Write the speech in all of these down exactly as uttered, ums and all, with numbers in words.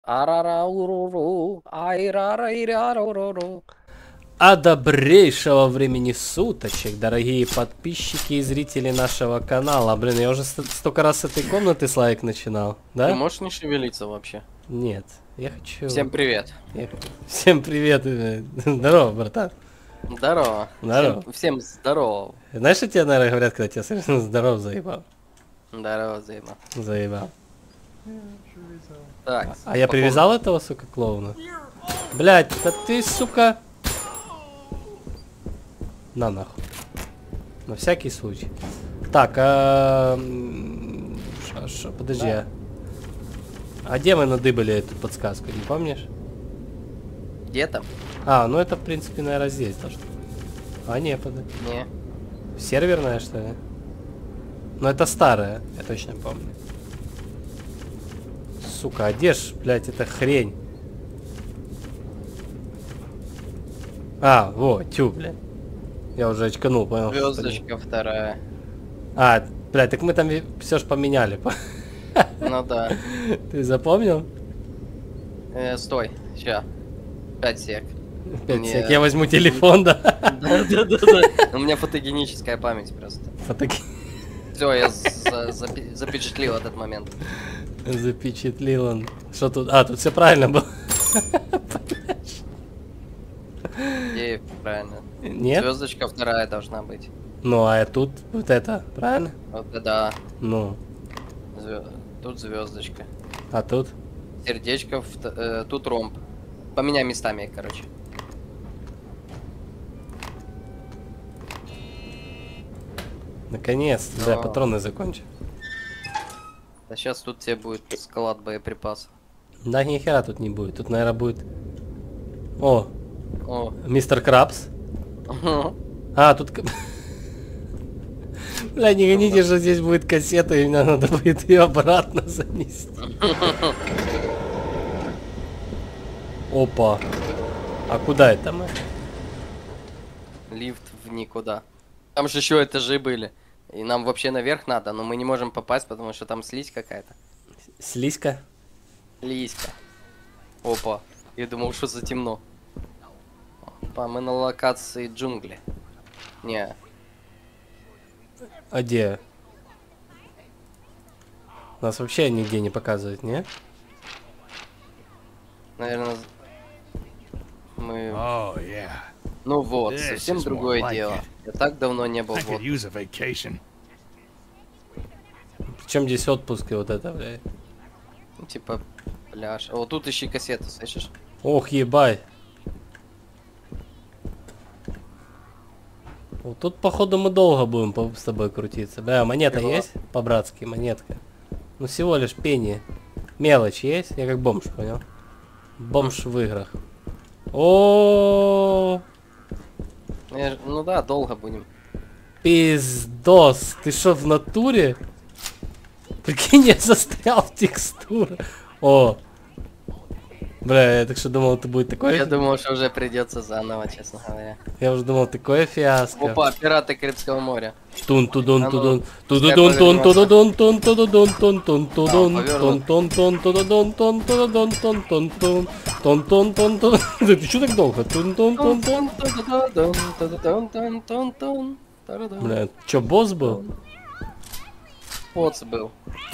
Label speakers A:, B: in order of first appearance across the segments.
A: Арарауруру, айрарайряруруру.
B: А добрейшего времени суточек, дорогие подписчики и зрители нашего канала. Блин, я уже столько раз с этой комнаты слайк начинал, да?
A: Ты можешь не шевелиться вообще?
B: Нет, я хочу...
A: Всем привет.
B: Я... Всем привет. Здорово, братан.
A: Здорово.
B: Здорово.
A: Всем, всем здорово.
B: Знаешь, что тебе, наверное, говорят, когда тебя совершенно здоров заебал?
A: Здорово, Займа.
B: Заебал.
A: Так.
B: А я привязал этого, сука, клоуна? Блять, да ты, сука... На нахуй. На всякий случай. Так, а... Шо, шо, подожди. Да. А где мы надыбали эту подсказку, не помнишь?
A: Где там?
B: А, ну это, в принципе, наверное, здесь должно. А, не, подожди.
A: Не.
B: Серверная, что ли? Но это старая, я точно помню. Сука, а где ж, блядь, эта хрень? А, во, тю, блядь. Я уже очканул, понял.
A: Звездочка вторая.
B: А, блядь, так мы там все ж поменяли.
A: Ну да.
B: Ты запомнил?
A: Э, стой, ща. Пять сек.
B: Пять сек. Я возьму телефон, да?
A: Да, да, да, да. У меня фотогеническая память просто.
B: Фотоген...
A: Все, я за запи запечатлил этот момент.
B: Запечатлил он. Что тут? А, тут все правильно было.
A: И правильно.
B: Нет?
A: Звездочка вторая должна быть.
B: Ну, а тут вот это, правильно?
A: Вот да.
B: Ну.
A: Звё... Тут звездочка.
B: А тут?
A: Сердечко, в... э, тут ромб. Поменяй местами их, короче.
B: Наконец-то, да, патроны закончил.
A: А сейчас тут тебе будет склад боеприпасов.
B: Да, ни хера тут не будет. Тут, наверное, будет... О!
A: О.
B: Мистер Крабс. А, тут... Бля, не гоните, что здесь будет кассета, и мне надо будет ее обратно занести. Опа. А куда это мы?
A: Лифт в никуда. Там же еще этажи были. И нам вообще наверх надо, но мы не можем попасть, потому что там слизь какая-то.
B: Слизька?
A: Слизька. Опа. Я думал, что за темно. Опа, мы на локации джунгли. Не.
B: А где? Нас вообще нигде не показывают, не?
A: Наверное, мы...
C: Oh, yeah.
A: Ну вот,
C: This
A: совсем
C: is
A: другое
C: more like
A: дело.
C: it.
A: Я так давно не был
C: I
A: в
C: could
A: отпуске.
C: use a vacation.
B: Причем здесь отпуск и вот это, блядь.
A: Ну, типа, пляж. О, тут ищи кассету, слышишь?
B: Ох, ебать. Вот тут, походу, мы долго будем по с тобой крутиться. Бля, монета
A: Чего?
B: есть? По-братски, монетка. Ну, всего лишь пенни. Мелочь есть? Я как бомж, понял? Бомж в играх. О,
A: Я ж- Ну да, долго будем.
B: пиздос. Ты что, в натуре? Прикинь, я застрял в текстурах. О. Бля, я так что думал, это будет такое...
A: Я думал, что уже придется заново, честно говоря.
B: Я уже думал, такое фиаско.
A: Опа, пираты Карибского моря.
B: Тун тудун
A: А ну,
B: тудун
A: пускай
B: тудун тун
A: повернется.
B: тудун тун тудун тун тун тудун
A: повернут.
B: тун тун тун тудун тун тудун тун тун тун тун тун тун тун. Да ты чё так долго? Тун тун тун тун. Бля, чё, босс был?
A: Поц был.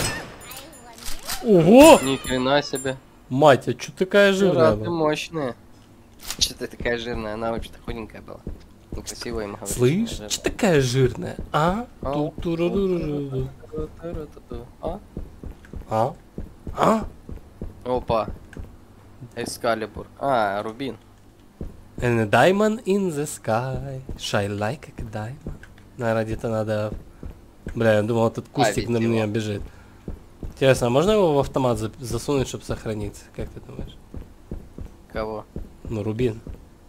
B: Ого!
A: Ни хрена себе.
B: Мать, а чё такая жирная
A: Пираты
B: была?
A: мощные. Че ты такая жирная? Она вообще-то худенькая была. Ну, красиво им говорить.
B: Слышь, чё такая жирная? А?
A: А?
B: Ту-ту-ру-ру-ру-ру.
A: А?
B: А? А?
A: Опа. Экскалибур. А, рубин.
B: And a diamond in the sky, shine like a diamond. Наверное, где-то надо... Бля, я думал, этот кустик
A: ведь
B: на
A: его.
B: меня бежит. Интересно, а можно его в автомат за- засунуть, чтобы сохраниться? Как ты думаешь?
A: Кого?
B: Ну, рубин.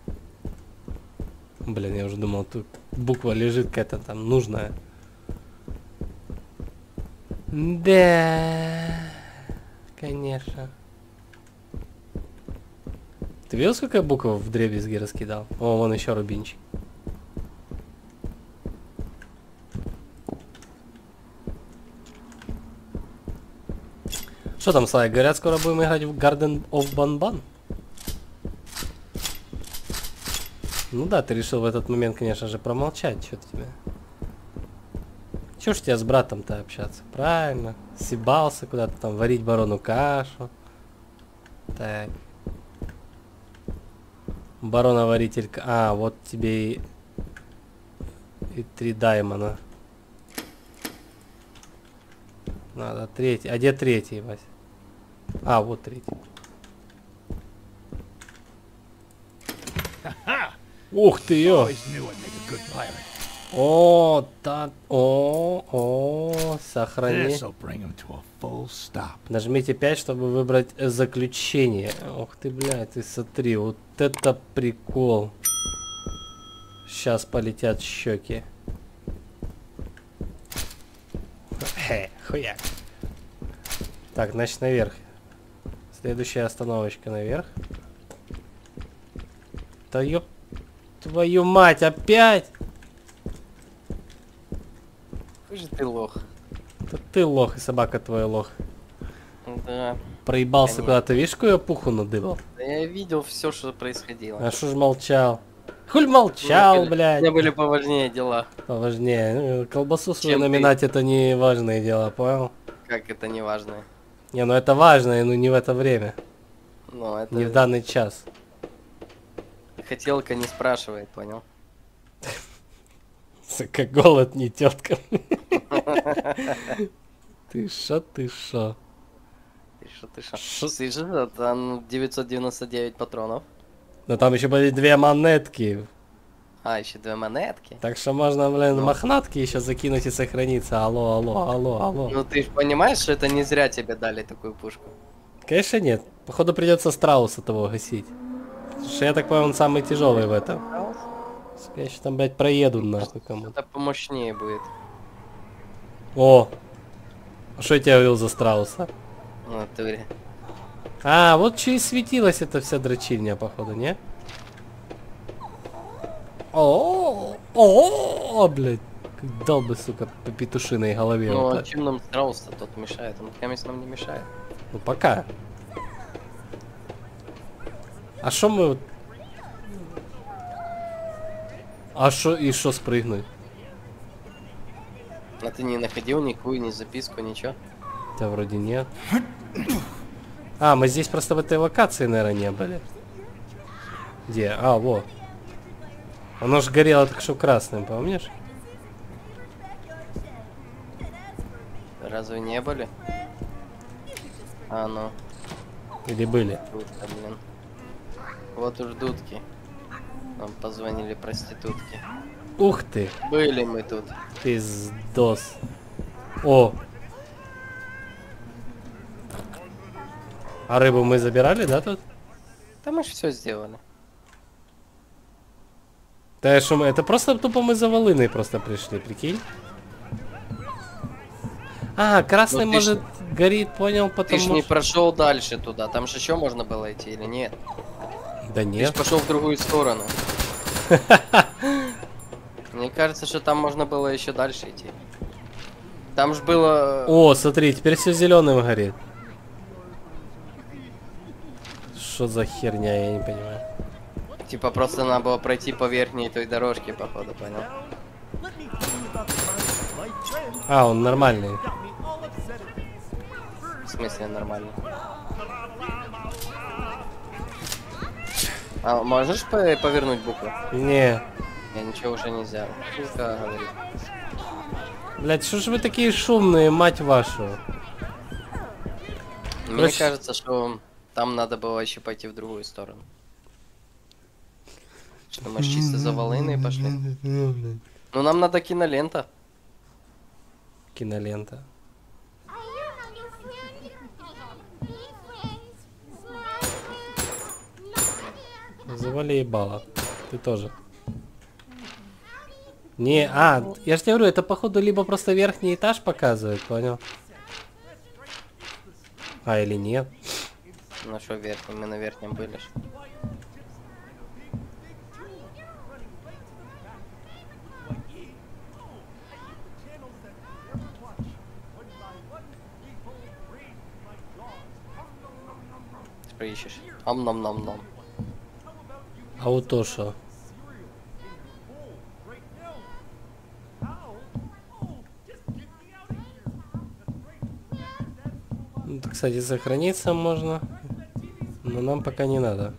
B: Блин, я уже думал, тут буква лежит какая-то там нужная. Да, конечно. Ты видел, сколько я букв в дребезги раскидал? О, вон еще рубинчик. Что там, Слай, говорят, скоро будем играть в Garden of Banban? Ну да, ты решил в этот момент, конечно же, промолчать. Что тебе? Чё ж тебе с братом-то общаться? Правильно. Съебался куда-то там варить барону кашу. Так. Барона-варитель... А, вот тебе и... И три даймона. Надо третий. А где третий, Вась? А, вот третий. Ух ты, ё! О, так, о, о, сохрани. Нажмите пять, чтобы выбрать заключение. Ух ты, блядь, ты смотри, вот это прикол. Сейчас полетят щеки. Хе, хуяк. Так, значит, наверх. Следующая остановочка наверх. Да ёб твою мать, опять!
A: Какой же ты лох.
B: Да ты лох, и собака твоя лох.
A: Да.
B: Проебался куда-то, видишь, какую я пуху надыбал?
A: Да я видел все, что происходило.
B: А шо ж молчал? Хуль молчал, блядь.
A: У меня были поважнее дела.
B: Поважнее. Ну, колбасу свою
A: Чем
B: наминать это не важные дела, понял?
A: Как это не важно?
B: Не, ну это важно, но не в это время.
A: Ну, это
B: Не в данный час.
A: хотелка не спрашивает, понял?
B: Сука, голод не тетка. Ты шо, ты шо?
A: Ты шо, ты шо? Слышишь, там девятьсот девяносто девять патронов.
B: Но там еще были две монетки.
A: А, еще две монетки.
B: Так что можно, блин,
A: Ну.
B: мохнатки еще закинуть и сохраниться. Алло, алло, алло, алло.
A: Ну ты же понимаешь, что это не зря тебе дали такую пушку.
B: Конечно нет. Походу придется страуса того гасить. Потому что я так понял, он самый тяжелый в этом. Я еще там, блядь, проеду нахуй кому-то.
A: Это помощнее будет.
B: О! А что я тебе говорил за страуса?
A: В натуре.
B: А, вот че и светилась эта вся дрочильня, походу, не? О, о, блядь. Как дал бы, сука, по петушиной голове.
A: Ну
B: вот
A: а
B: так.
A: чем нам страус-то тот мешает? Он камень нам не мешает.
B: Ну пока. А шо мы вот... А шо и шо спрыгнуть?
A: А ты не находил никакую, ни записку, ничего?
B: Да вроде нет. А, мы здесь просто в этой локации, наверное, не были. Где? А, во. Оно ж горело так что красным, помнишь?
A: Разве не были? А, ну,
B: Или были?
A: дудка, блин. Вот уж дудки. Нам позвонили проститутки.
B: Ух ты!
A: Были мы тут.
B: Пиздос. О! А рыбу мы забирали, да, тут?
A: Да мы ж все сделали.
B: Да что мы... Это просто тупо мы за волыной просто пришли, прикинь? А, красный
A: Ну, ты ж-
B: может горит, понял,
A: Ты
B: потому
A: ж не
B: что...
A: прошел дальше туда. Там же еще можно было идти или нет?
B: Да
A: Ты ж
B: нет.
A: пошел в другую сторону. Мне кажется, что там можно было еще дальше идти. Там же было...
B: О, смотри, теперь все зеленым горит. Что за херня, я не понимаю.
A: Типа просто надо было пройти по верхней той дорожке, походу, понял?
B: А, он нормальный.
A: В смысле нормально? А можешь по- повернуть букву?
B: Не.
A: Я ничего уже нельзя. Пусть-ка говорит.
B: Блять, что ж вы такие шумные, мать вашу?
A: Мне
B: Короче-
A: кажется, что там надо было еще пойти в другую сторону. Что мы ж чисто за волыной пошли. Ну нам надо кинолента.
B: Кинолента. Завали ебало. Ты тоже. Не, а, я же тебе говорю, это походу либо просто верхний этаж показывает, понял? А, или нет?
A: Ну что верхний, мы на верхнем были ж. поищешь. Ам-нам-нам-нам.
B: А вот то что? Ну, кстати, сохраниться можно, но нам пока не надо.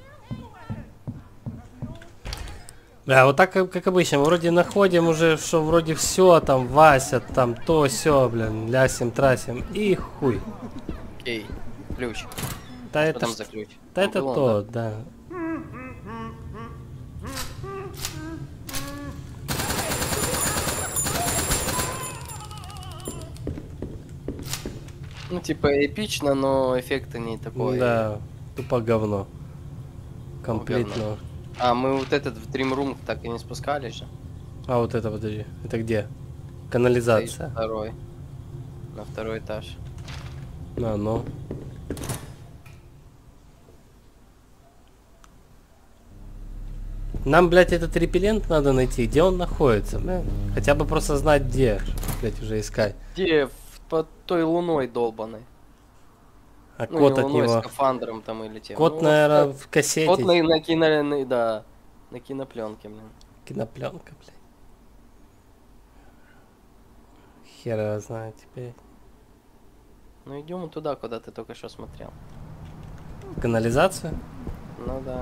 B: Да, вот так, как, как обычно, мы вроде находим уже, что вроде все, там, Вася, там, то, все, блин, лясим, трасим, и хуй.
A: Окей, ключ.
B: Да
A: Что
B: это,
A: там
B: ж-
A: за ключ?
B: да это
A: Было,
B: то, да.
A: Ну, типа эпично, но эффекта не такой.
B: Да, тупо говно. Комплитно.
A: говно. А, мы вот этот в Dream Room так и не спускались же.
B: А вот это, подожди, это где?
A: Стоишь
B: Канализация.
A: второй. На второй этаж.
B: А, ну. Нам, блядь, этот репеллент надо найти. Где он находится, блядь? Хотя бы просто знать, где, блядь, уже искать.
A: Где? В- Под той луной долбаной.
B: А
A: Ну,
B: кот
A: не
B: от
A: луной,
B: него...
A: скафандром там или тем.
B: Кот,
A: Ну,
B: наверное,
A: вот
B: в
A: так.
B: кассете.
A: Кот на, на кино... на- да. На кинопленке, блин.
B: Кинопленка, блядь. Хер его знает теперь.
A: Ну идем туда, куда ты только что смотрел.
B: Канализацию?
A: Ну да.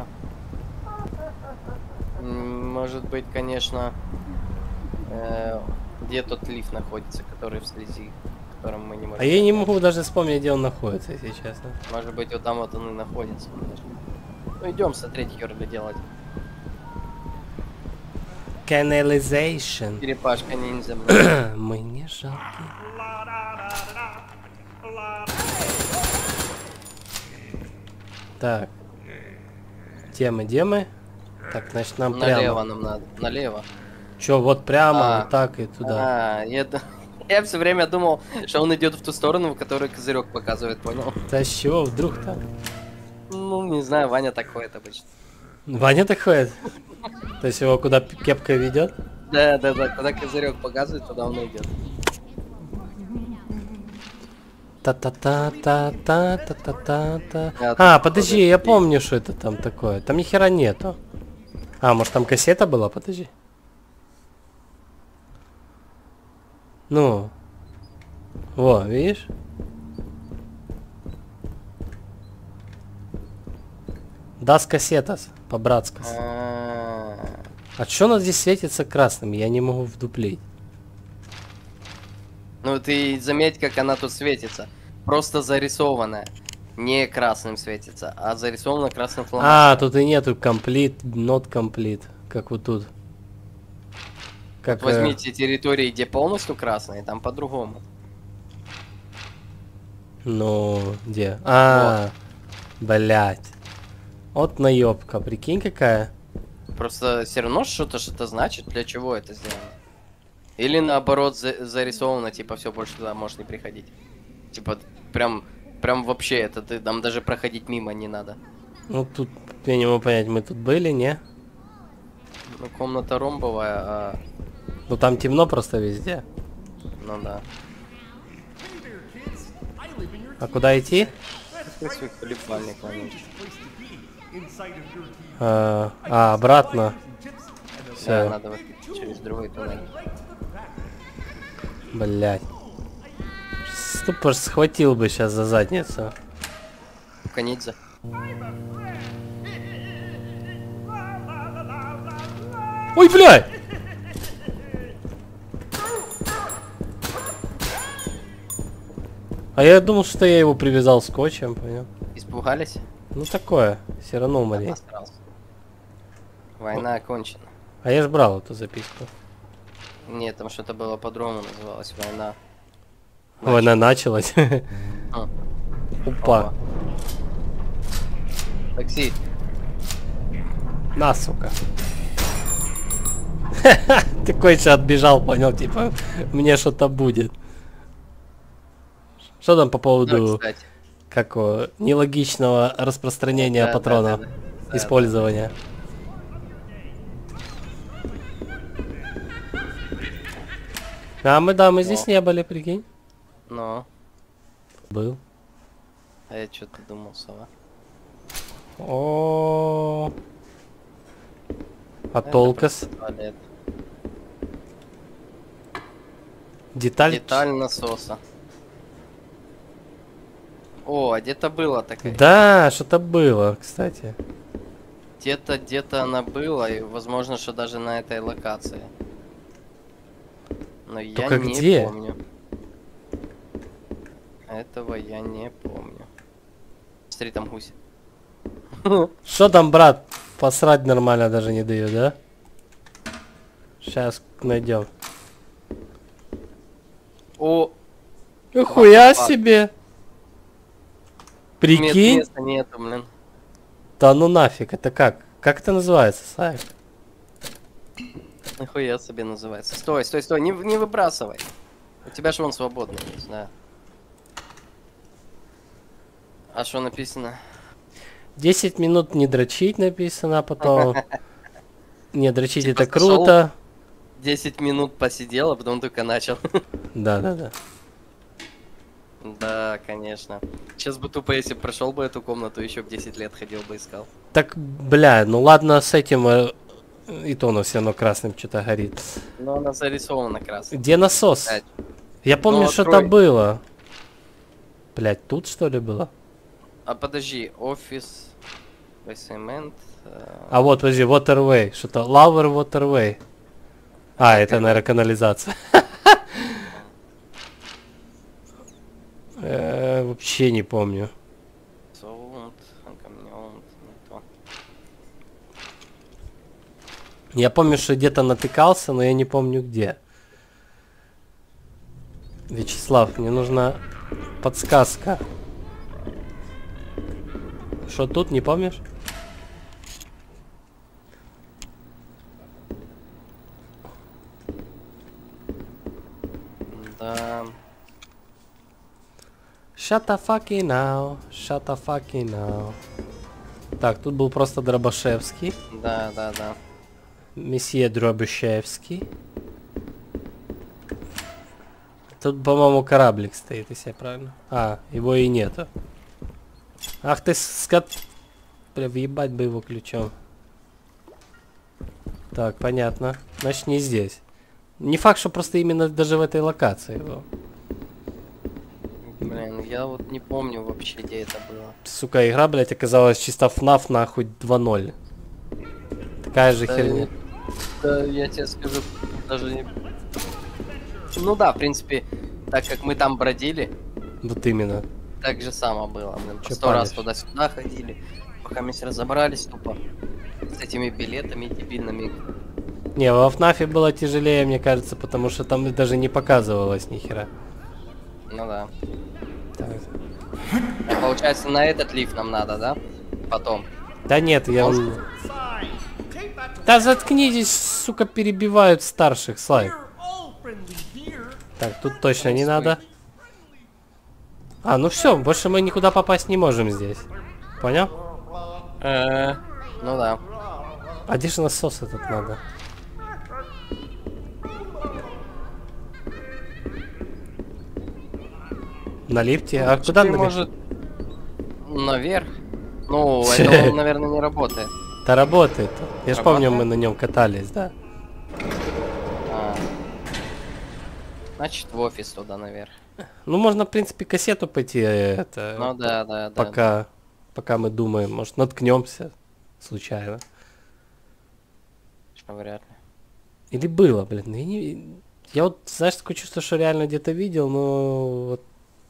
A: М, Может быть, конечно, э, где тот лифт находится, который в слези, которым мы не можем.
B: А я не
A: понять.
B: могу даже вспомнить, где он находится, если честно.
A: Может быть, вот там вот он и находится. Ну идем смотреть, херли делать.
B: Canalization.
A: Черепашка ниндзя. блин.
B: Мы не жалки. Так. Где мы, где мы? Так, значит, нам
A: Налево
B: прямо.
A: нам надо. Налево.
B: Чё, вот прямо,
A: А.
B: вот так и туда.
A: А, я, д- я все время думал, что он идет в ту сторону, в которую козырек показывает, понял?
B: Да с чего вдруг там?
A: Ну, не знаю, Ваня так ходит обычно.
B: Ваня так ходит? То есть его куда п- кепка ведет?
A: Да, да, да, когда козырек показывает, туда он и идет.
B: Та-та-та-та-та-та-та-та.
A: Я
B: А,
A: тут
B: подожди,
A: тоже
B: я
A: такие.
B: помню, что это там такое. Там ни хера нету. А, может там кассета была? Подожди. Ну. Во, видишь? Дас кассетас, по-братски.
A: А,
B: А чё оно здесь светится красным? Я не могу вдуплить.
A: Ну ты заметь, как она тут светится. Просто зарисованная. Не красным светится, а зарисована красным
B: А,
A: фломастером.
B: тут и нету complete, not complete. Как вот тут. Как,
A: Вот
B: э,
A: возьмите территории, где полностью красные, там по-другому.
B: ну, где? А, блять. Вот наебка, прикинь какая.
A: Просто все равно что-то что-то значит, для чего это сделано. Или наоборот за- зарисовано, типа все больше туда можешь не приходить. Типа прям, прям вообще это ты там даже проходить мимо не надо.
B: Ну тут, я не могу понять, мы тут были, не?
A: Ну комната ромбовая, а
B: Ну там темно просто везде.
A: ну да.
B: А куда идти?
A: Красивый хлебальник, конечно.
B: А, а, обратно.
A: Да,
B: Все,
A: надо вот через другой туннель.
B: блять. Тупо ж схватил бы сейчас за задницу.
A: Канидзе.
B: Ой, блядь! А я думал, что я его привязал скотчем, понял?
A: Испугались?
B: Ну такое, все равно умри.
A: Постарался. Война окончена.
B: А я ж брал эту записку.
A: Нет, там что-то было по-другому называлось. Война.
B: Война началась.
A: А,
B: Опа.
A: такси.
B: На, сука. Такой же отбежал, понял, типа, мне что-то будет. Что там по
A: Да,
B: поводу,
A: кстати.
B: как его, нелогичного распространения
A: Да, да,
B: патронов,
A: да, да. Да,
B: использования? А мы, да, мы здесь
A: О.
B: не были, прикинь.
A: Но,
B: Был.
A: а я что-то думал, сова.
B: О. А
A: Это
B: толкас?
A: просто туалет.
B: Деталь?
A: Деталь насоса. О, а где-то было такая.
B: Да, что-то было, кстати.
A: Где-то, где-то она была, и возможно, что даже на этой локации. Но я
B: Только
A: не
B: где?
A: помню. Этого я не помню. Смотри, там гусь.
B: Что там, брат? Посрать нормально даже не даю, да? Сейчас найдем.
A: О,
B: Нихуя
A: What the fuck?
B: себе!
A: нет,
B: Прикинь?
A: места нету, блин.
B: Да ну нафиг, это как? Как это называется, Сай?
A: Нахуя себе называется. Стой, стой, стой, не, не выбрасывай. У тебя же он свободный есть, да. А что написано?
B: десять минут не дрочить написано, а потом... Не, дрочить
A: Типа
B: это
A: зашел?
B: круто.
A: десять минут посидел, а потом только начал.
B: Да, да, да.
A: Да, конечно. Сейчас бы тупо, если прошел бы эту комнату, еще в десять лет ходил бы искал.
B: Так, бля, ну ладно, с этим... э, И то оно все равно красным что-то горит.
A: Но она зарисована красным.
B: Где насос?
A: Опять.
B: Я помню,
A: Ну,
B: что-то
A: открой.
B: было. Блять, тут что ли было?
A: А подожди, офис, цемент.
B: А вот, подожди, Waterway. Что-то Lower Waterway. А, это, наверное, канализация. Э, Вообще не помню.
A: Солнт, камнёнт, не то.
B: Я помню, что где-то натыкался, но я не помню где. Вячеслав, мне нужна подсказка. Что тут, не помнишь?
A: Да.
B: Shut the fucking now, shut the fucking now. Так, тут был просто Дробашевский.
A: Да, да, да.
B: Месье Дробашевский. Тут, по-моему, кораблик стоит, если я правильно. А, его и нету. Ах ты скот... Бля, въебать бы его ключом. Так, понятно. Значит, не здесь. Не факт, что просто именно даже в этой локации его.
A: Блин, я вот не помню вообще, где это было.
B: Сука, игра, блядь, оказалась чисто фнаф нахуй два ноль. Такая же
A: Да,
B: херня.
A: Да, я тебе скажу, даже не... Ну да, в принципе, так как мы там бродили,
B: Вот именно.
A: так же само было. Блин, по
B: Чё
A: сто раз
B: палишь?
A: туда-сюда ходили, пока мы разобрались тупо с этими билетами дебильными.
B: Не, во фнафе было тяжелее, мне кажется, потому что там даже не показывалось ни хера.
A: Ну да.
B: Так.
A: А получается, на этот лифт нам надо, да? Потом.
B: Да нет, я...
A: Может?
B: Да заткнитесь, сука, перебивают старших, Слайд. Так, тут точно не надо. А, ну все, больше мы никуда попасть не можем здесь. Понял?
A: Э, Ну да.
B: А где же насос этот надо? На лифте? А куда
A: Ты,
B: на лифте?
A: может, наверх? Ну, это, он, наверное, не работает.
B: Да работает. Я ж помню, мы
A: Работает?
B: на нем катались, да.
A: А. Значит, в офис туда наверх.
B: Ну, можно, в принципе, кассету пойти, э, это...
A: Ну да, да, да.
B: Пока, пока мы думаем, может, наткнемся случайно.
A: да. Вряд ли.
B: Или было, блин, я, не... я вот, знаешь, такое чувство, что реально где-то видел, но вот...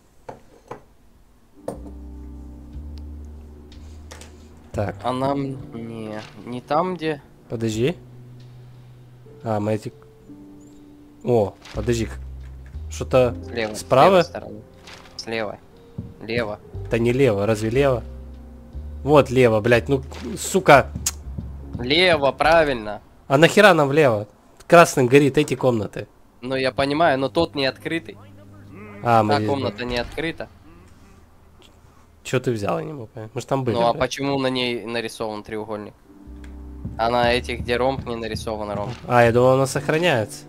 B: Так,
A: А нам не, не там, где...
B: подожди. А, мы эти... О, подожди. к- Что-то
A: Слева.
B: справа?
A: С левой стороны. Слева. Лево.
B: Это не лево, разве лево? Вот лево, блядь, ну, сука.
A: Лево, правильно.
B: А нахера нам влево? Красным горит эти комнаты.
A: Ну, я понимаю, но тот не открытый.
B: А, мы
A: Та
B: здесь
A: комната не открыта.
B: Что ты взял, я не могу понять. Мы ж там были,
A: Ну, а
B: блядь.
A: почему на ней нарисован треугольник? А на этих, где ромб, не нарисован ромб.
B: А, я думал, она сохраняется.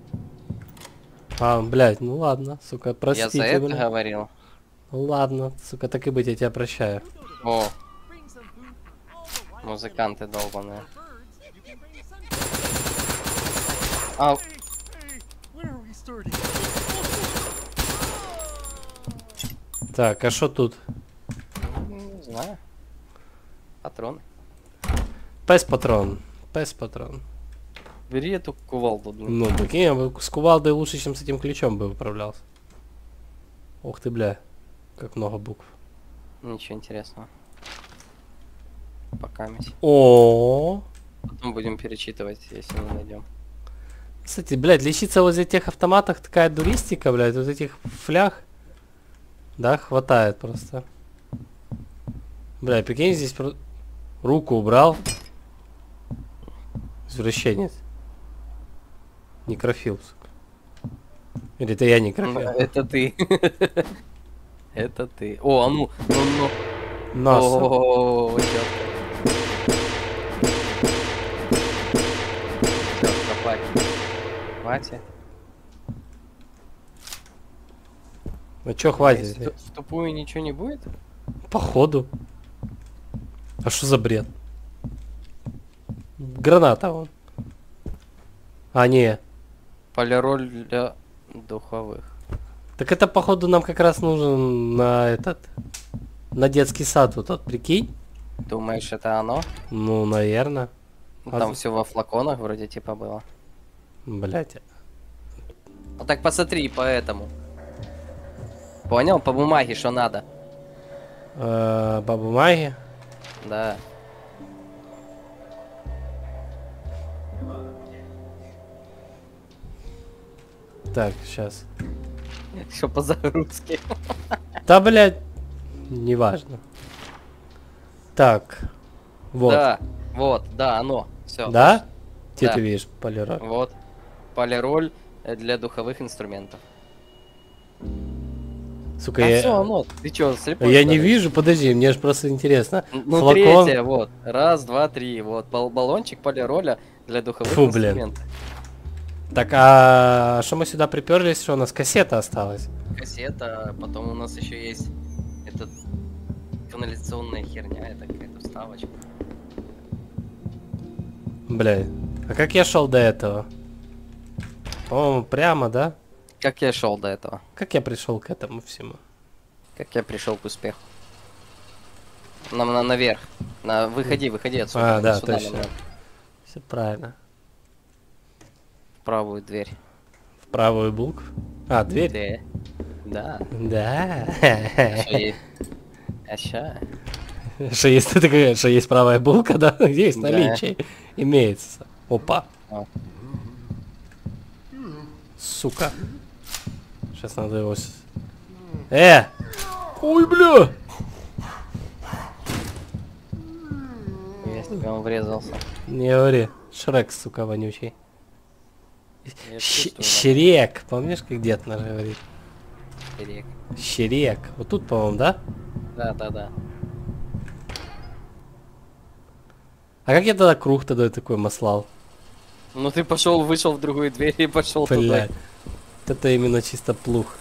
B: А, блядь, ну ладно, сука,
A: Я
B: простите,
A: за это
B: блядь.
A: говорил.
B: Ну ладно, сука, так и быть, я тебя прощаю.
A: О, Музыканты долбаные. А...
B: Так, а что тут?
A: Не знаю. Патроны.
B: Пес патрон. Пес патрон.
A: Бери эту кувалду, блин.
B: Ну, прикинь, я бы с кувалдой лучше, чем с этим ключом бы управлялся. Ух ты, бля. Как много букв.
A: Ничего интересного. Пока мись.
B: О.
A: Потом будем перечитывать, если не найдем.
B: Кстати, блядь, лечиться возле тех автоматах такая дуристика, блядь, вот этих флях. Да, хватает просто. Бля, прикинь, здесь про... руку убрал. Извращенец. Некрофил, сука. Или это я некрофил?
A: Это ты. Это ты. О, а ну, ну, ну.
B: Нас.
A: О, чётко. Чётко, хватит. Хватит.
B: Ну чё хватит?
A: В в тупую ничего не будет?
B: Походу. А что за бред? Граната вон. А, не.
A: Полироль для духовых.
B: Так это, походу, нам как раз нужен на этот... На детский сад вот тот, прикинь?
A: Думаешь, это оно?
B: Ну, наверное.
A: Ну,
B: А
A: там
B: за-
A: все во флаконах вроде типа было.
B: Блять.
A: Ну так посмотри по этому. Понял? По бумаге, что надо.
B: Э, по бумаге.
A: Да.
B: Так, сейчас.
A: Что по загрузке.
B: Да, блядь. Неважно. Так. Вот.
A: Да, вот, да, оно. Все.
B: Да? Где
A: Да.
B: ты видишь полироль?
A: Вот. Полироль э, для духовых инструментов.
B: Сука,
A: А
B: я...
A: все, оно. Ты чё, слепой?
B: Я
A: что
B: не
A: ли?
B: вижу, подожди, мне же просто интересно.
A: Ну,
B: Флакон.
A: третье, вот. Раз, два, три. Вот. Бал- баллончик полироля для духовых
B: Фу, блин.
A: инструментов.
B: Так, а что мы сюда приперлись, что у нас кассета осталась?
A: Кассета, потом у нас еще есть этот канализационная херня, это какая-то вставочка.
B: Блядь. А как я шел до этого? По-моему, прямо, да?
A: Как я шел до этого?
B: Как я пришел к этому всему?
A: Как я пришел к успеху? Нам на наверх. На выходи, выходи отсюда.
B: А, да,
A: сюда
B: точно.
A: нам надо.
B: Все правильно.
A: В правую дверь.
B: В правую букву. А, дверь?
A: Да.
B: Да.
A: Что есть? А ща?
B: Что есть такая, что есть правая булка, да? Где есть
A: Да.
B: наличие? Имеется. Опа.
A: О.
B: Сука. Сейчас надо его... с- Э! Ой, бля!
A: Если бы он врезался.
B: Не говори. Шрек, сука, вонючий.
A: Я
B: Щ-
A: чувствую,
B: Щерек. Помнишь, как дед наш говорит?
A: на перек.
B: Щерек. Вот тут, по-моему, да?
A: Да, да, да.
B: А как я тогда круг тогда такой маслал?
A: Ну ты пошел, вышел в другую дверь и пошел туда.
B: Блядь. Вот это именно чисто плух.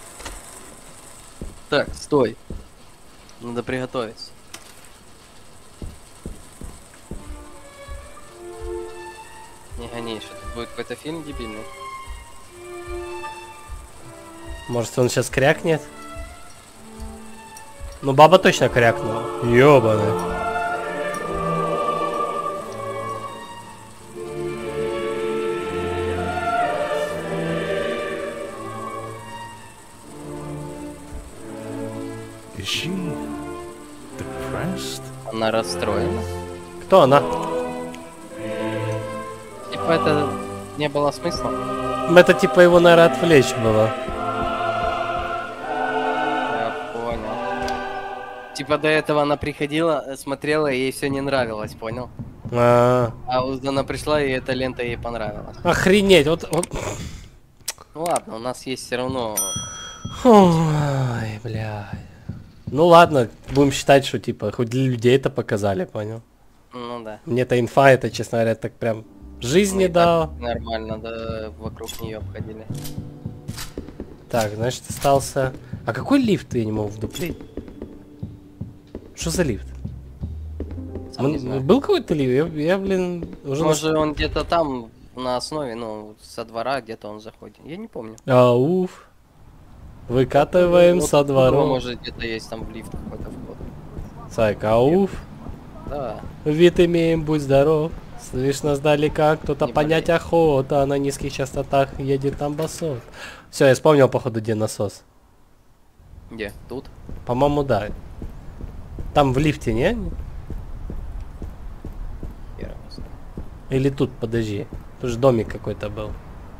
A: Так, стой. Надо приготовиться. Не гони, что тут будет какой-то фильм дебильный.
B: Может, он сейчас крякнет? Ну, баба точно крякнула. Ёбаный.
C: Is she depressed?
A: Она расстроена.
B: Кто она?
A: Типа это не было смысла.
B: Это типа его, наверное, отвлечь было.
A: Я понял. Типа до этого она приходила, э, смотрела, и ей все не нравилось, понял?
B: А,
A: А вот она пришла, и эта лента ей понравилась.
B: охренеть, вот, вот.
A: Ну ладно, у нас есть все равно.
B: Ой, блядь. Ну ладно, будем считать, что типа хоть для людей это показали, понял?
A: Ну да.
B: Мне-то инфа это, честно говоря, так прям жизни
A: Мы и
B: дал.
A: так нормально, да, вокруг нее обходили.
B: Так, значит, остался... А какой лифт я не могу вдуплить? Что за лифт?
A: сам не
B: М,
A: знаю.
B: Был какой-то лифт? Я, я, блин, уже... нас-
A: Может, он где-то там на основе, ну, со двора где-то он заходит. Я не помню.
B: Ауф. Выкатываем
A: Вот
B: со
A: тут дома,
B: двора.
A: может, где-то есть там в лифт какой-то вход.
B: Сайк, ауф.
A: Да.
B: Вид имеем, будь здоров. Слышно сдалека, кто-то
A: Не
B: понять
A: болей.
B: охота. На низких частотах едет там басот. Все, я вспомнил, походу, где насос.
A: Где? Тут?
B: По-моему, да. Там в лифте, не?
A: Хер его знает.
B: Или тут, подожди. Тут же домик какой-то был.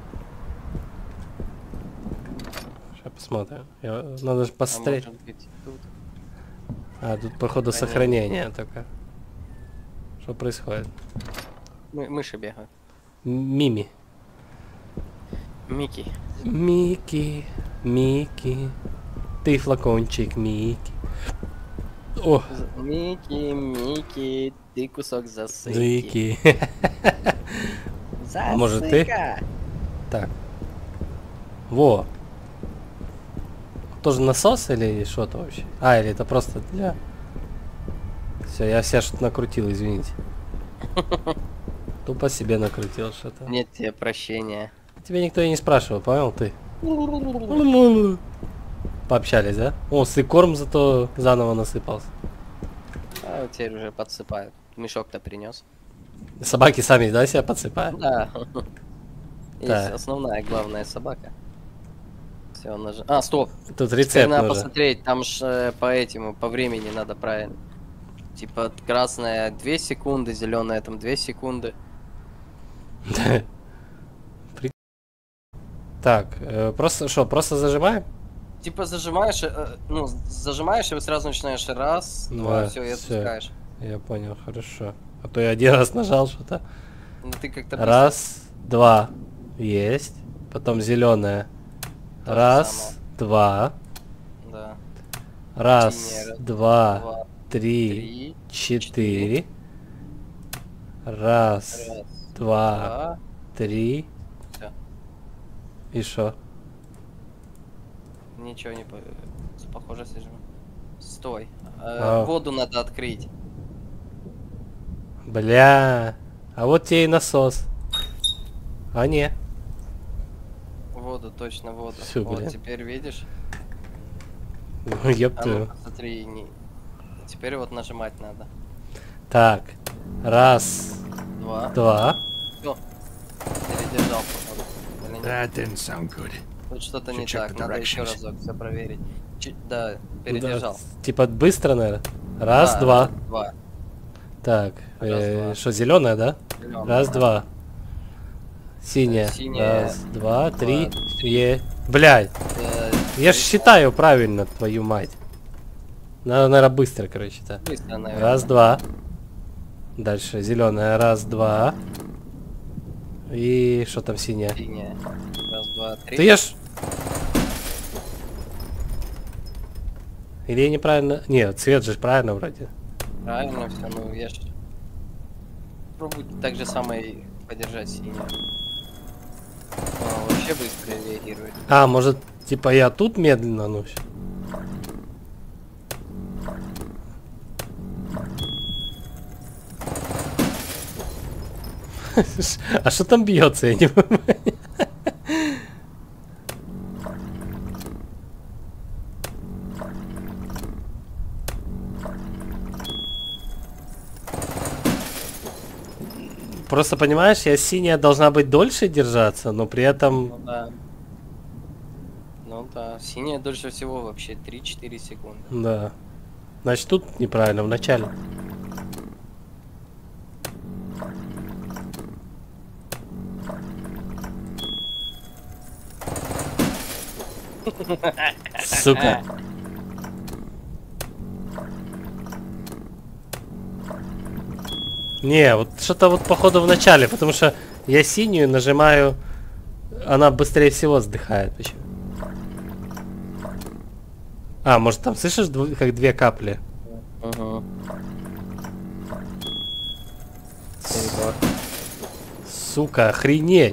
B: Сейчас посмотрим. Я- Надо же
A: А
B: посмотреть.
A: может быть тут?
B: А, тут, походу,
A: Сохранение.
B: сохранение только. Что происходит?
A: Мы, мыши бегают.
B: М- Мими.
A: Микки.
B: Мики, Мики. Ты флакончик, Мики. О,
A: З- Микки, Микки, ты кусок засыки.
B: Мики.
A: Засыка.
B: А может, ты? Так. Во. Тоже насос или что-то вообще? А, или это просто для... Все, я себя что-то накрутил, извините. Тупо себе накрутил что-то.
A: Нет тебе прощения.
B: Тебя никто и не спрашивал, понял ты? Пообщались, да? О, сыкорм зато заново насыпался.
A: А вот теперь уже подсыпают. Мешок-то принес.
B: Собаки сами, да, себя подсыпают?
A: Да. Есть
B: Так.
A: основная, главная собака. Все, нажим. А, стоп.
B: Тут
A: Теперь
B: рецепт
A: надо
B: нужен.
A: посмотреть, там ж э, по этому, по времени надо правильно. Типа красная две секунды, зеленая там две секунды.
B: При- Так, э, просто что, просто зажимаем?
A: Типа зажимаешь, э, ну, зажимаешь, и вы сразу начинаешь раз, два,
B: Да,
A: все, и
B: всё.
A: отпускаешь.
B: Я понял, хорошо. А то я один раз нажал что-то.
A: Ну ты как-то быстро-
B: Раз, два, есть. Потом зеленая.
A: То же
B: Раз,
A: самое.
B: два.
A: Да.
B: Раз,
A: Синяя, раз,
B: два,
A: Два,
B: три,
A: три,
B: четыре. Раз,
A: раз,
B: два,
A: два.
B: три.
A: Всё.
B: И что?
A: Ничего не по... похоже сижу. Стой. Э,
B: А.
A: Воду надо открыть.
B: Бля. А вот тебе и насос. А не.
A: Воду, точно воду.
B: Всё,
A: вот,
B: блин.
A: теперь видишь?
B: Ну, ёб
A: А
B: твою.
A: ну, смотри, не... Теперь вот нажимать надо.
B: Так. Раз,
A: Два.
B: два.
A: Всё. Передержал, походу. Или нет?
C: That didn't sound good.
A: Тут что-то не
C: Should check
A: так,
C: the
A: надо еще
C: directions.
A: разок все проверить. Чуть, да, передержал.
B: Да, типа быстро, наверное. Раз,
A: Да,
B: два.
A: раз, два.
B: Так.
A: Раз,
B: э,
A: два.
B: Что, зеленая, да?
A: Зелёная,
B: Раз,
A: да.
B: два. Синяя.
A: Синяя.
B: Раз, два, три.
A: Два,
B: Е. Блядь.
A: Э,
B: Я ж считаю правильно, твою мать. Надо, наверное, быстро, короче, да.
A: Быстро, наверное.
B: Раз, два. Дальше зеленая. Раз, два. И что там синяя?
A: Синяя. Раз, два, три.
B: Ты я ж... Или я неправильно... Нет, цвет же правильно вроде.
A: Правильно все, ну я ж... Пробуй так же самое подержать синюю. А, вообще быстро реагирует.
B: А, может, типа я тут медленно, ну. щ- А что там бьется, я не понимаю. Просто понимаешь, я синяя должна быть дольше держаться, но при этом...
A: Ну да. Ну да, синяя дольше всего вообще три-четыре секунды.
B: Да. Значит, тут неправильно в начале. Сука. Не, вот что-то вот походу в начале, потому что я синюю нажимаю, она быстрее всего сдыхает. Почему? А, может там слышишь, дв- как две капли?
A: Угу.
B: Сука, охренеть.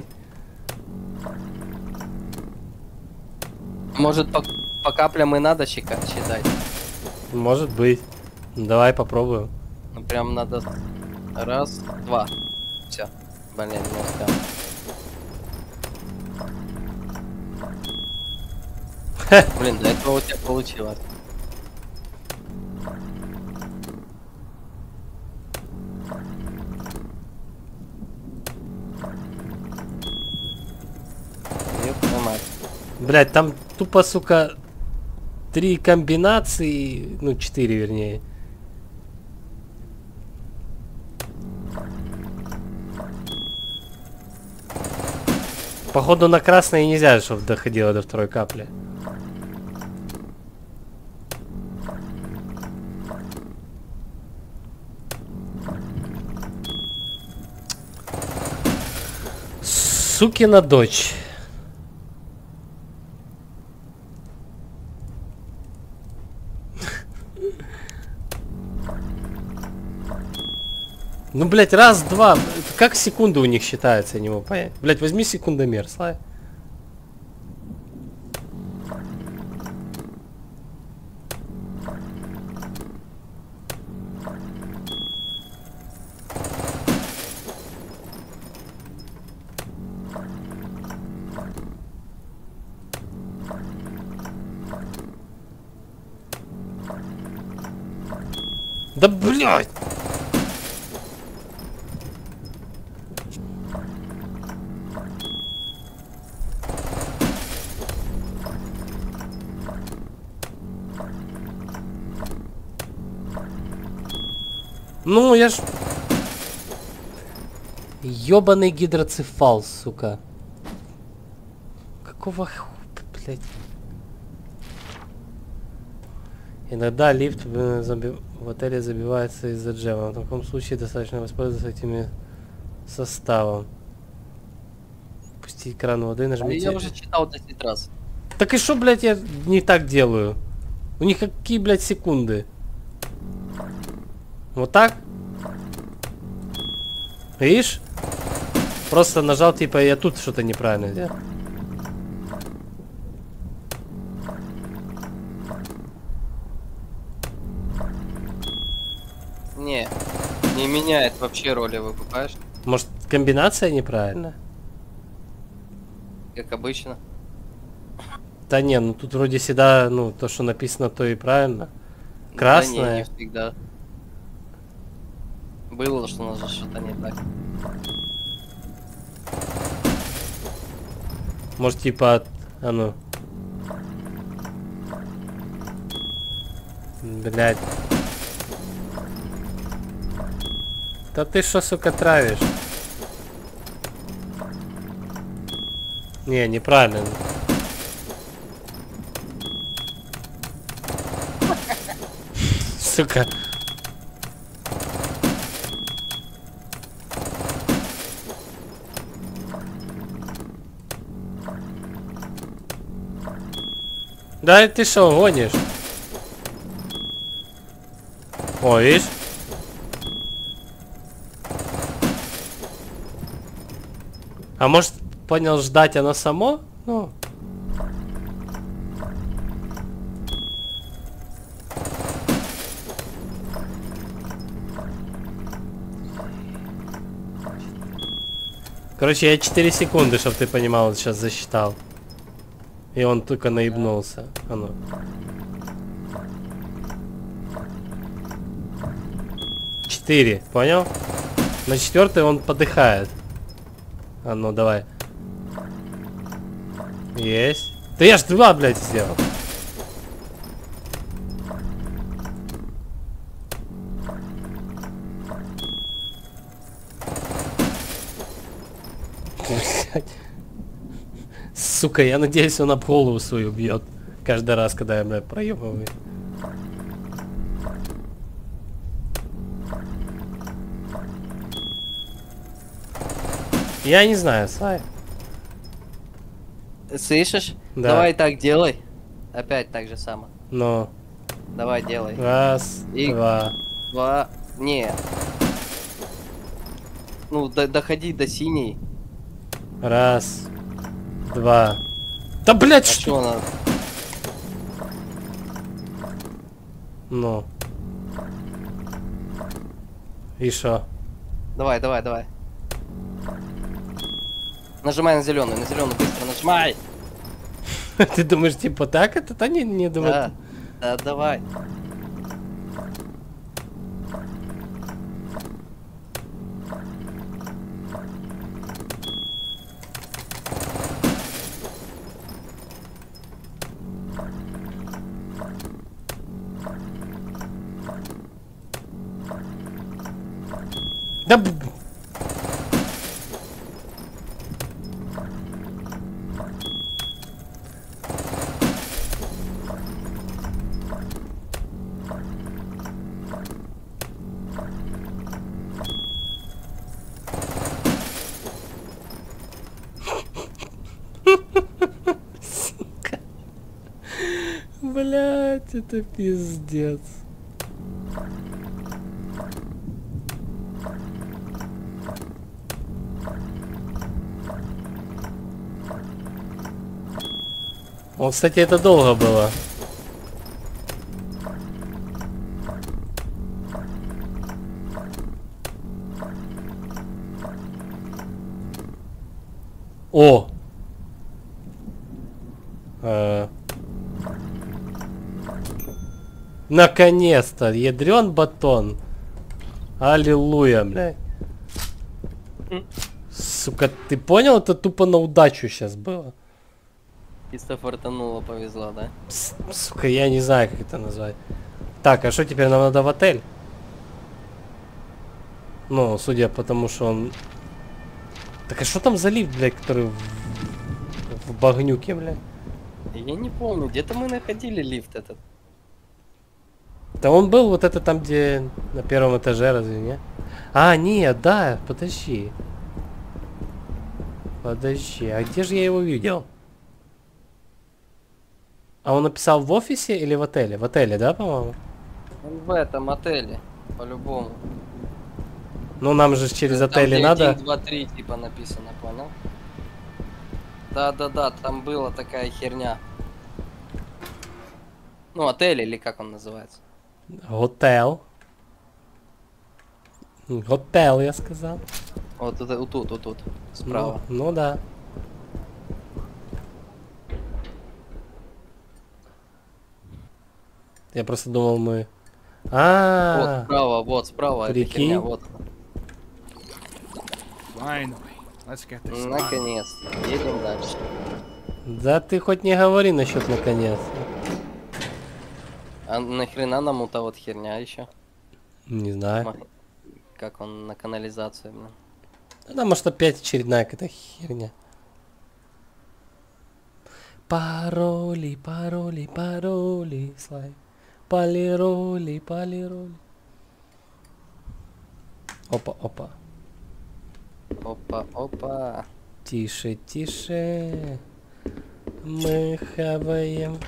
A: Может по, по каплям и надо щека- считать?
B: Может быть. Давай попробуем.
A: Ну прям надо... Раз, два. Все. Блин, не успел. Блин, до этого у тебя получилось. Ёпта мать.
B: Блять, там тупо, сука, три комбинации, ну, четыре, вернее. Походу на красное нельзя, чтобы доходило до второй капли. Сукина дочь. Ну, блять, раз, два. Как секунды у них считаются, я не могу понять. Блять, возьми секундомер, Слай. Да блять! Ну, я ж... Ёбаный гидроцефал, сука. Какого ху... блядь. Иногда лифт в, заби... в отеле забивается из-за джема. В таком случае достаточно воспользоваться этими составом. Пустить кран воды,
A: А
B: нажмите...
A: я уже читал десять раз.
B: Так и что, блядь, я не так делаю? У них какие, блядь, секунды? Вот так? Видишь? Просто нажал, типа, я тут что-то неправильно сделал.
A: Не, не меняет вообще роли, выкупаешь?
B: Может, комбинация неправильная?
A: Как обычно.
B: Да не, ну тут вроде всегда, ну, то, что написано, то и правильно. Красное.
A: Да не, не всегда. Было, что у нас же что-то не так.
B: Может, типа, от... а ну. Блядь. Да ты что, сука, травишь? Не, неправильно. Сука. Да ты что, гонишь? О, видишь? А может, понял, ждать оно само? Ну. Короче, я четыре секунды, чтобы ты понимал, сейчас засчитал. И он только наебнулся. А ну. Четыре, понял? На четвертой он подыхает. А ну, давай. Есть. Да я ж два, блядь, сделал. Сука, я надеюсь, он об голову свою бьет. Каждый раз, когда я, блядь, проебываю. Я не знаю, Слай.
A: Слышишь?
B: Да.
A: Давай так делай. Опять так же само.
B: Но.
A: Давай делай.
B: Раз,
A: И-
B: два.
A: Два. Не. Ну, до- доходи до синей.
B: Раз, два. Да, блядь,
A: А
B: что?
A: что надо?
B: Ну. И шо?
A: Давай, давай, давай. Нажимай на зеленый, на зеленый быстро нажимай.
B: Ты думаешь, типа так это? Да не, не думаю.
A: Да, да, давай.
B: Да б- Сука. Блять, это пиздец. О, кстати, это долго было. О! Э. Наконец-то! Ядрен батон! Аллилуйя, блядь. Сука, ты понял? Это тупо на удачу сейчас было.
A: Чисто фартануло, повезло, да?
B: С- Сука, я не знаю, как это назвать. Так, а что теперь нам надо в отель? Ну, судя по тому, что он... Так а что там за лифт, блядь, который в, в багнюке, блядь?
A: Я не помню, где-то мы находили лифт этот.
B: Да он был вот это там, где на первом этаже, разве не? А, нет, да, подожди. Подожди, а где же я его видел? А он написал в офисе или в отеле? В отеле, да, по-моему?
A: Он в этом отеле, по-любому.
B: Ну, нам же через
A: Там,
B: отели
A: где
B: надо...
A: один, два, три, типа написано, понял? Да-да-да, там была такая херня. Ну, отель или как он называется?
B: Готел. Готел, я сказал.
A: Вот, это, вот тут, вот тут, справа.
B: Ну, ну да. Я просто думал, мы...
A: Вот
B: А,
A: справа, вот справа, эта
B: Прикинь.
A: херня, вот.
C: Finally, let's get this done.
A: Наконец-то, едем дальше.
B: да ты хоть не говори насчет наконец.
A: А нахрена нам вот та вот херня еще?
B: Не знаю.
A: Ма- Как он на канализацию, блин.
B: Да, может опять очередная какая-то херня. Пароли, пароли, пароли, слай. Полироли, полироли. Опа, опа.
A: Опа, опа.
B: Тише, тише. Мы хаваем.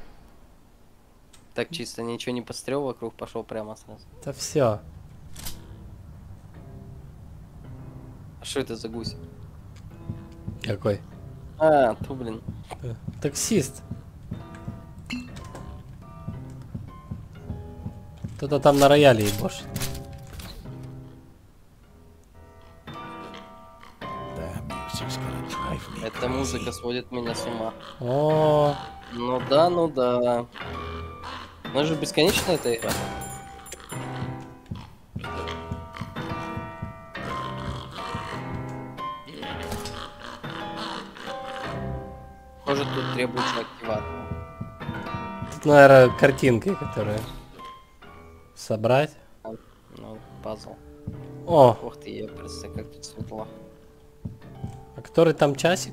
A: Так чисто ничего не пострел вокруг, пошел прямо сразу.
B: Это все.
A: А что это за гусь?
B: Какой?
A: А, ту, блин.
B: Э, Таксист. Кто-то там на рояле ебошит.
C: That music's gonna drive me
A: Эта музыка сводит меня с ума.
B: О,
A: Ну да, ну да. Ну же бесконечная эта игра. Может тут требуется активация.
B: тут, наверное, картинки, которые собрать.
A: Ну, пазл.
B: О,
A: Ух ты, я просто как тут светло.
B: а который там часик?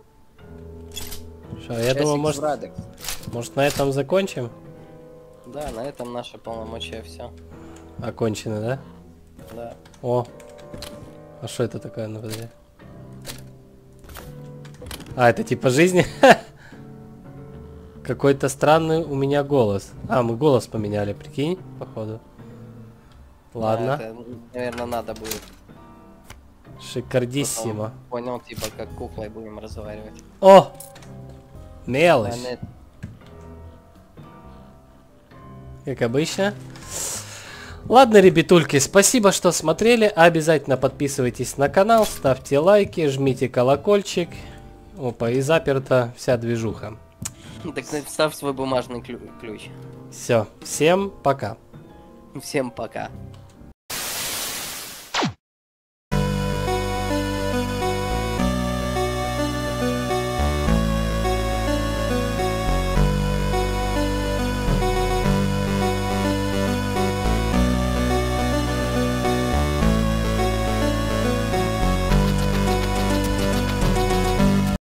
B: Что, я думаю,
A: Часик
B: может,
A: в Радекс.
B: может на этом закончим?
A: Да, на этом наше полномочия все.
B: Окончено, да?
A: Да.
B: О, а что это такое, ну подожди. А, это типа жизни? Какой-то странный у меня голос. А, мы голос поменяли, прикинь, походу. Ладно.
A: Да, это, наверное, надо будет.
B: Шикардиссимо.
A: Потом понял, типа, как куклой будем разговаривать.
B: О! Мелочь.
A: Наверное,
B: Как обычно. Ладно, ребятульки, спасибо, что смотрели. Обязательно подписывайтесь на канал, ставьте лайки, жмите колокольчик. Опа, и заперта вся движуха.
A: Так ставь свой бумажный ключ.
B: Все, всем пока.
A: Всем пока.